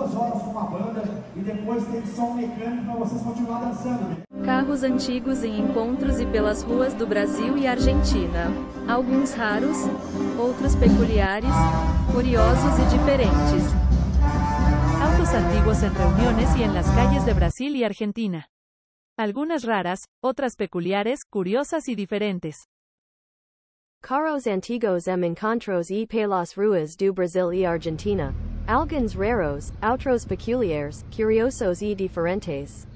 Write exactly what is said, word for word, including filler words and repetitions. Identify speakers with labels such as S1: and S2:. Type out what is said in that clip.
S1: duas horas com a banda e depois tem som mecânico para vocês continuar dançando. Né?
S2: Carros antigos em encontros e pelas ruas do Brasil e Argentina. Alguns raros, outros peculiares, curiosos e diferentes.
S3: Autos antiguos en reuniones y en las calles de Brasil y Argentina. Algunas raras, otras peculiares, curiosas y diferentes.
S4: Carros antigos em encontros e pelas ruas do Brasil e Argentina. Alguns raros, outros peculiares, curiosos e diferentes.